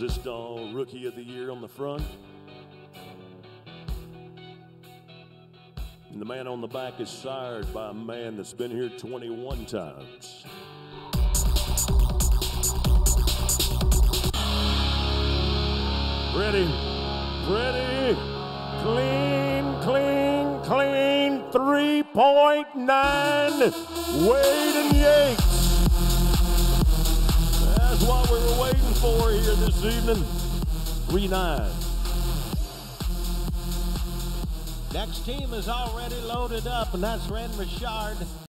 Ziston Rookie of the Year on the front. And the man on the back is sired by a man that's been here 21 times. Ready, ready, clean, clean, clean, 3.9, Wade and Yates. That's what we were waiting for here this evening, 3.9. Next team is already loaded up, and that's Ren Richard.